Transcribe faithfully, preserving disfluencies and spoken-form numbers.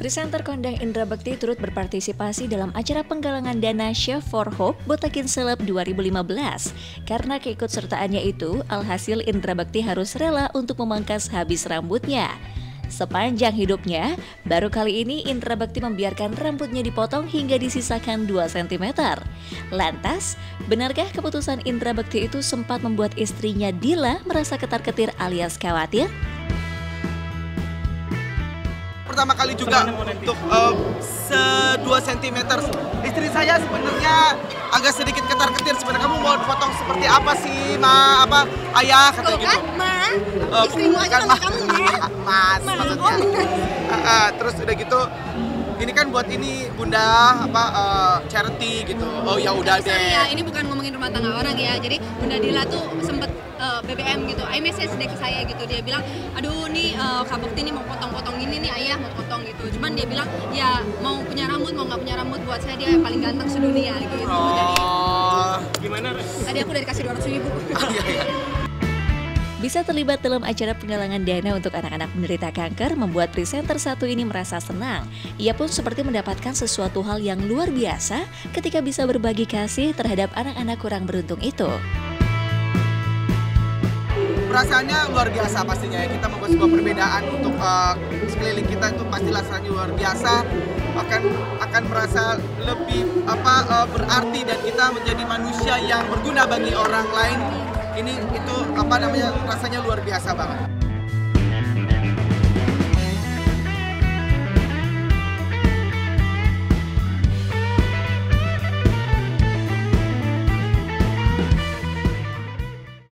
Presenter kondang Indra Bekti turut berpartisipasi dalam acara penggalangan dana Chef for Hope Botakin Celeb dua ribu lima belas. Karena keikutsertaannya itu, alhasil Indra Bekti harus rela untuk memangkas habis rambutnya. Sepanjang hidupnya, baru kali ini Indra Bekti membiarkan rambutnya dipotong hingga disisakan dua sentimeter. Lantas, benarkah keputusan Indra Bekti itu sempat membuat istrinya Dila merasa ketar-ketir alias khawatir? Pertama kali juga untuk uh, dua sentimeter. Istri saya sebenarnya agak sedikit ketar-ketir. Sebenarnya kamu mau potong seperti apa sih, Ma? Apa ayah katanya gitu? Ma, uh, istrimu aja kan, sama kamu, Ma. Mas, Ma, maksudnya. Uh, uh, terus udah gitu, ini kan buat ini Bunda apa uh, charity gitu. Oh ya udah deh. Sorry ya, ini bukan ngomongin rumah tangga orang ya. Jadi Bunda Dila tuh sempet uh, B B M gitu, iMessage deh ke saya gitu. Dia bilang, aduh nih uh, Kak Bekti nih mau potong-potong ini nih, ayah mau potong gitu. Cuman dia bilang, ya mau punya rambut mau nggak punya rambut, buat saya dia yang paling ganteng sedunia gitu. Oh, Jadi gimana? tadi aku udah dikasih dua ratus ribu. Oh, iya, iya. Bisa terlibat dalam acara penggalangan dana untuk anak-anak penderita kanker membuat presenter satu ini merasa senang. Ia pun seperti mendapatkan sesuatu hal yang luar biasa ketika bisa berbagi kasih terhadap anak-anak kurang beruntung itu. Perasaannya luar biasa pastinya ya. Kita membuat sebuah perbedaan untuk uh, sekeliling kita itu pasti rasanya luar biasa. Akan akan merasa lebih apa uh, berarti dan kita menjadi manusia yang berguna bagi orang lain. Ini itu apa namanya rasanya luar biasa banget.